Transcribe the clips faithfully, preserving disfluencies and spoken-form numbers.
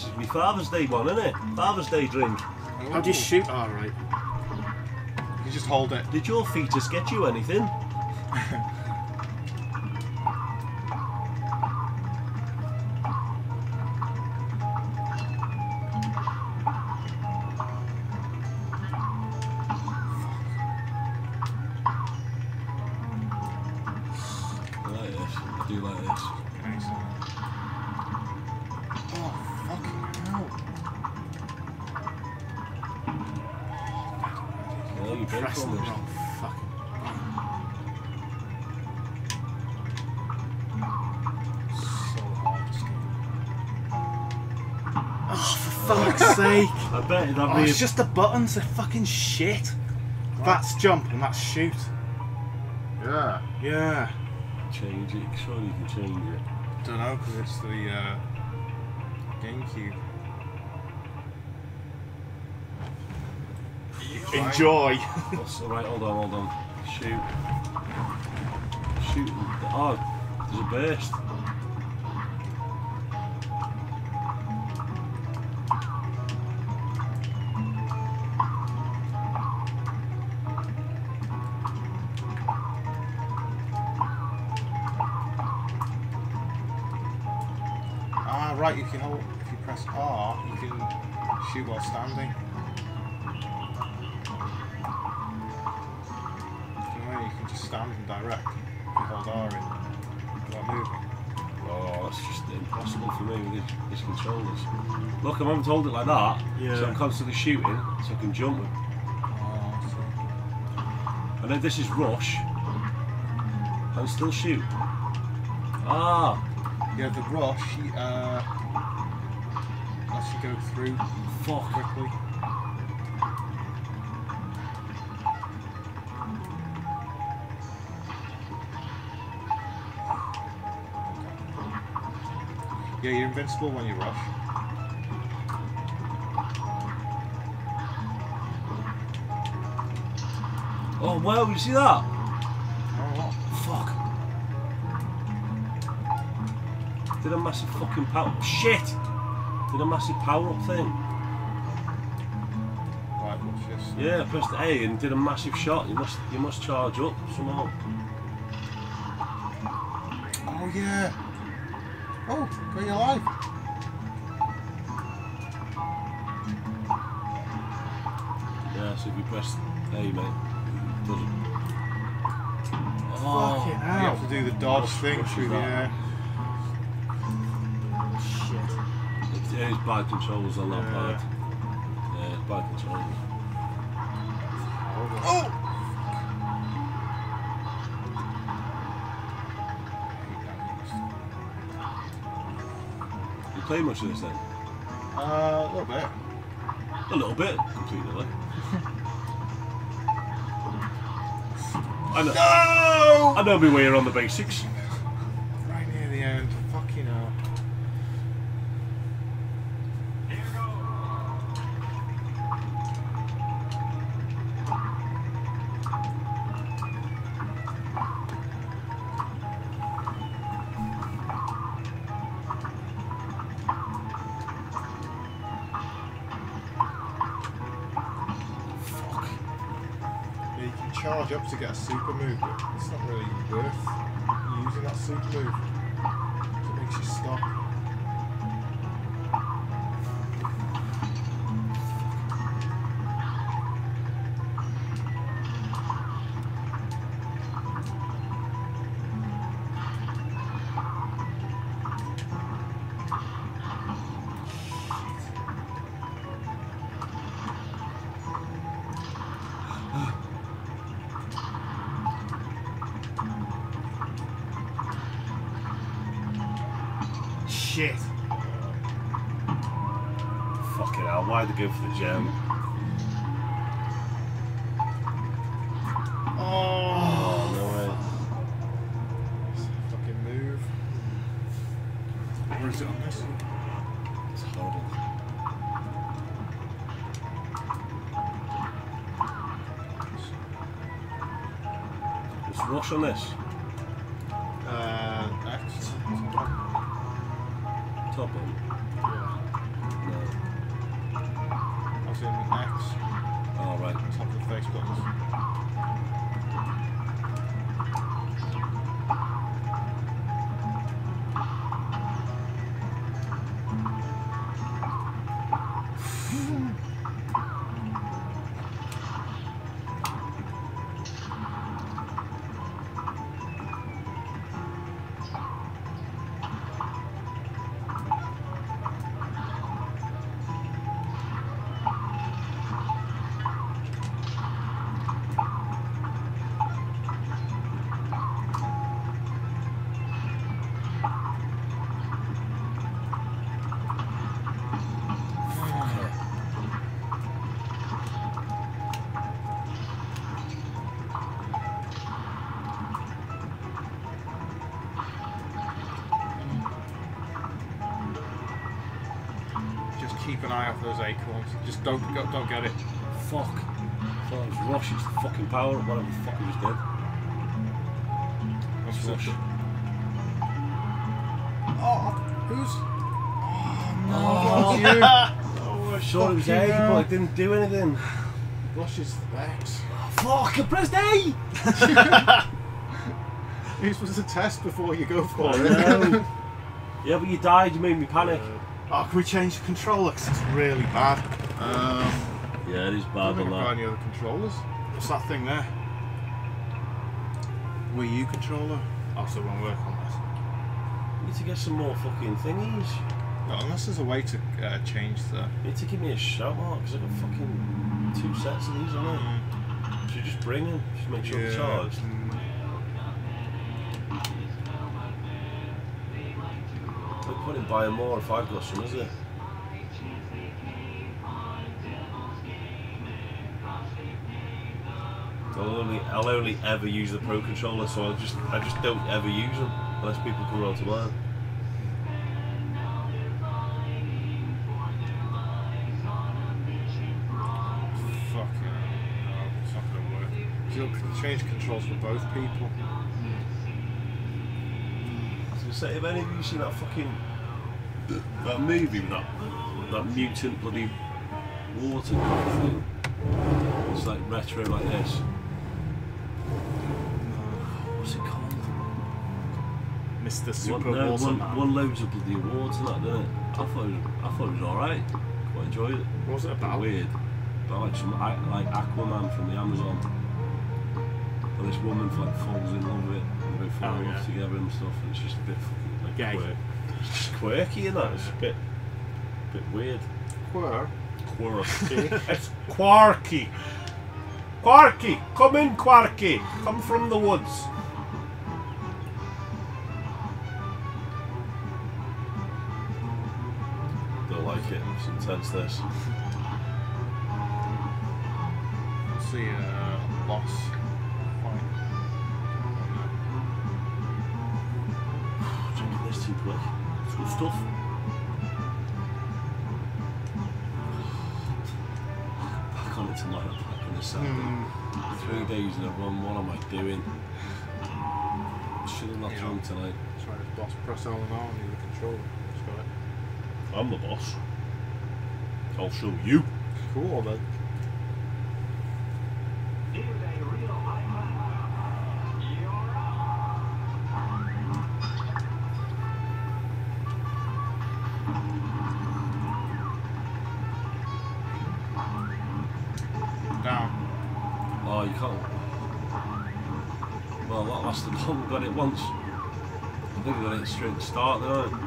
is my Father's Day one, isn't it? Father's Day drink. Oh. How do you shoot? Oh, right. You just hold it. Did your fetus get you anything? I like this. I do like this. Okay, so. Oh, fucking hell. Yeah, you been Press the from this. wrong fucking So hard to skip. Oh, for fuck's sake. I bet that'd Oh, be. it's just the buttons, they're fucking shit. That's jump and that's shoot. Yeah. Yeah. Change it. Surely you can change it. Don't know, because it's the uh, GameCube. Enjoy. What's, right, hold on, hold on. Shoot. Shoot. Oh, there's a burst. Ah, right, you can hold, if you press R, you can shoot while standing. You know, you can just stand and direct if you hold R in without moving. Oh, that's just impossible for me with these, these controllers. Look, I haven't hold it like that, Yeah. so I'm constantly shooting, so I can jump with. Oh, so. And then this is rush, and still shoot. Ah, Yeah, the rush, uh, lets you go through fuck. quickly. Yeah, you're invincible when you rush. Oh wow, you see that? Oh, Fuck. Did a massive fucking power. Shit! Did a massive power up thing. right, watch this. Yeah, I pressed A and did a massive shot. You must, you must charge up somehow. Oh, yeah. Oh, got your life. Yeah, so if you press A, mate, it doesn't. Fucking Oh, You hell. have to do the dodge thing Rush through is the that. air. Shit. it is bad controls on that Yeah. part. Yeah, it's bad controls. Oh! You play much of this then? Uh, a little bit. A little bit, completely. I know. No! I know my way around the basics. Right near the end. Fucking hell. Fuck. Yeah, you can charge up to get a super move, but it's not really worth using that super move. So it makes you stop. Shit. Fucking hell, why'd they go for the gem? Oh! Oh, no way. Fucking move. Where is it on this? It's horrible. What's rush on this? Uh, X. Top one. Yeah. face buttons. Keep an eye out for those acorns. Just don't go, don't get it. Fuck. I thought it was Rush. It's the fucking power up. Whatever the fuck he was dead. What's Rush. Rush? Oh, who's? Oh no, Oh. not you. Oh, I saw it was A, but I didn't do anything. Rush is X. Fuck! I pressed A! You're supposed to test before you go for I it. know. Yeah, but you died. You made me panic. Oh, can we change the controller? Because it's really bad. Um, Yeah, it is I don't bad think on I've got that. any other controllers. What's that thing there? Wii U controller. Oh, so it won't work on this. You need to get some more fucking thingies. No, unless there's a way to uh, change the. You need to give me a shout, Mark, because I've got fucking two sets of these on it. Should you just bring them? Just make sure they're charged. Mm. No point in buying more if I've got some, is it? I'll only, I'll only ever use the Pro Controller, so I'll just, I just don't ever use them unless people come around to mine. Fucking hell, no, it's not gonna work. You'll change controls for both people. So say, have any of you seen that fucking that movie with that that mutant bloody water kind of thing? It's like retro like this. What's it called? Mister One, Super no, Water one, Man. one loads of bloody awards and that, didn't it? I thought it was, I thought it was alright. Quite enjoyed it. What was it Bit about? weird. But like some I- like Aquaman from the Amazon. And this woman like falls in love with it and they fall Oh, in love yeah. together and stuff. And it's just a bit fucking like Gay. quirky. It's just quirky and that. It's a bit, bit weird. Quirk. Quirky. It's Quarky. Quarky, come in, Quarky. Come from the woods. Don't like it. It's intense. This. What's the uh, boss fight? Drinking this too quick. It's good stuff. Back on it tonight. Back on this Saturday. Hmm. Three days in a run. What am I doing? Should have not Yeah. drunk tonight. Try to boss press on and on the controller. Just got it. I'm the boss. I'll show you. Cool then. Down. Oh, you can't. Well, that lasted long. Got it once. I think I got it straight at the start, didn't I?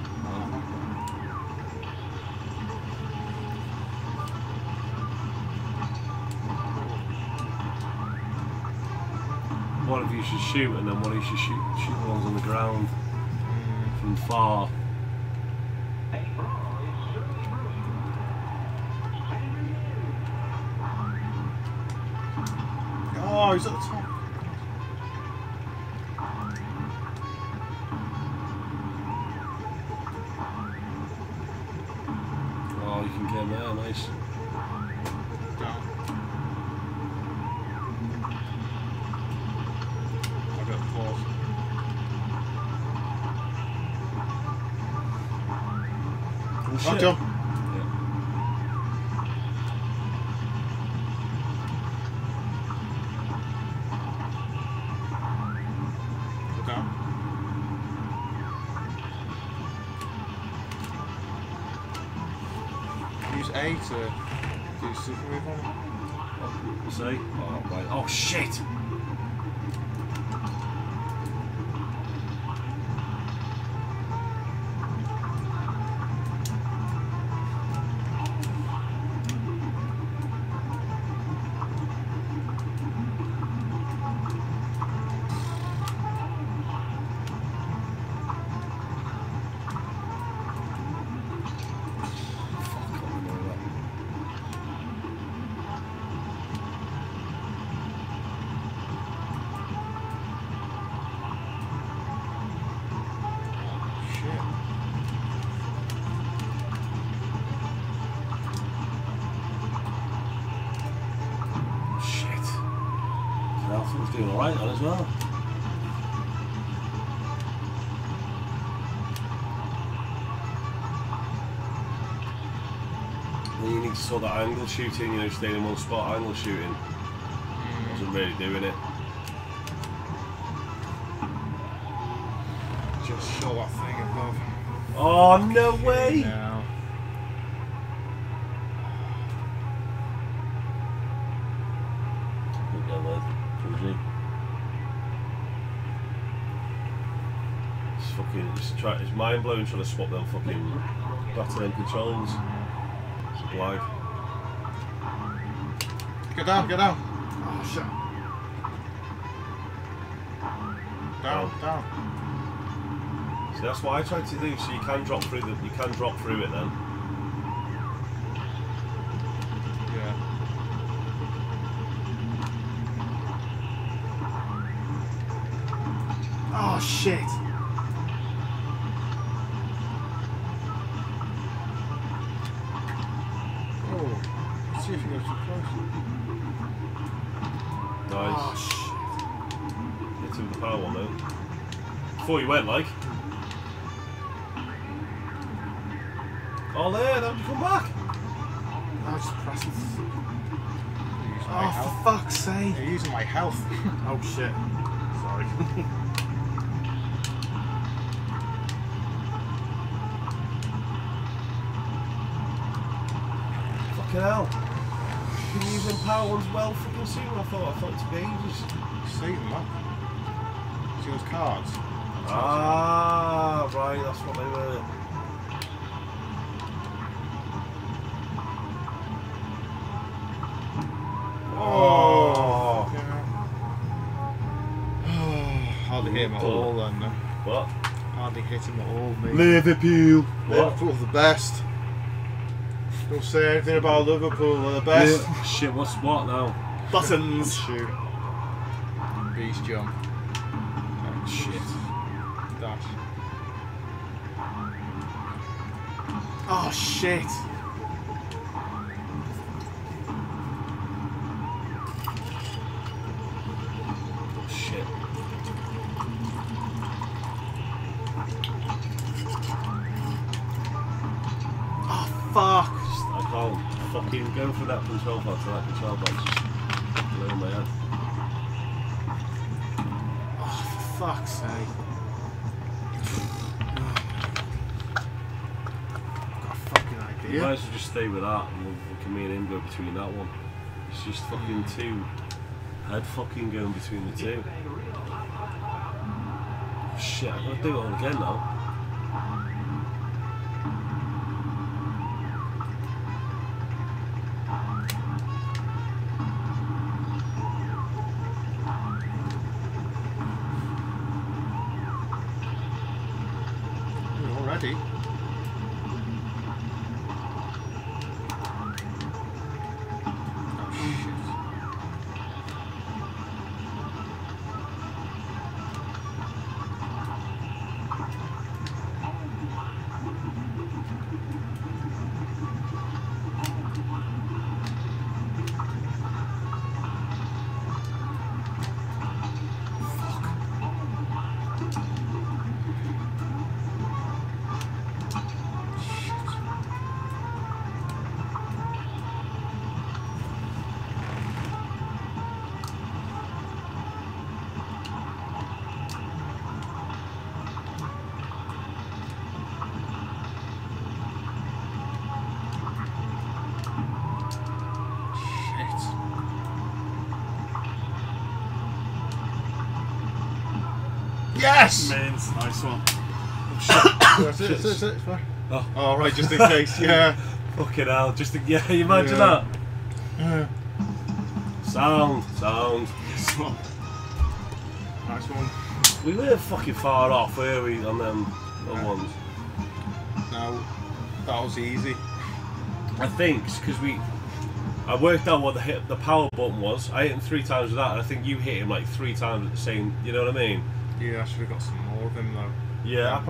One of you should shoot, and then one of you should shoot, shoot the ones on the ground from far. Oh, he's at the top. Oh, you can get him there, nice. Down. I got claws. Oh, Oh, shit. jump. Yeah. Use A to do super move on him. We'll see. Oh, right. Oh, shit! Alpha's doing alright on as well. Then you need to sort that angle shooting, you know, staying in one spot, angle shooting. Wasn't really doing it. Just show that thing above. Oh, no way! Now. It's fucking, it's, try, it's mind blowing trying to swap them fucking batter end controls. It's a blag. Get down, get down. Oh shit. Down, Oh. down. See, that's what I tried to do. So you can drop through the, you can drop through it then. Yeah. Oh shit! Oh, let's see if you go too close. Nice. Oh shit! Hit him with the power one though. Before you went, like. Oh, there, how did you come back? I was just pressing. You're using my Oh, health. for fuck's sake! You're using my health. Oh shit! Sorry. Fucking hell. You've been using power ones well fucking soon, I thought. I thought it took ages. See them up. See those cards? Ah, right, that's what they were. Oh. Hardly hit him at all then. No. What? Hardly hit him at all, mate. Liverpool. What? Liverpool's the best. Don't say anything about Liverpool, they're the best. Yeah. Shit, what's what now? Buttons. Shoot. Beast jump. Oh, shit. Dash. Oh shit! Shit. Oh fuck! I can't fucking go for that control box to that control box. Just blow my head. Oh, for fuck's sake! Got a fucking You idea. might as well just stay with that and we'll, we can me and him go between that one. It's just fucking two head fucking going between the two. Oh, shit, I've got to do it all again now. Already? Oh shit. Yes! Mains, nice one. That's it, that's it, that's it, it's fine. Oh. Oh, right, just in case, yeah. Fucking hell, just to, yeah, you imagine Yeah. that? Yeah. Sound, sound. Nice one. Nice one. We weren't fucking far off, were we, on them other No. ones? No, that was easy. I think, because we... I worked out what the hit, the power button was. I hit him three times with that, and I think you hit him like three times at the same... You know what I mean? Yeah, I should have got some more of him though. Yeah.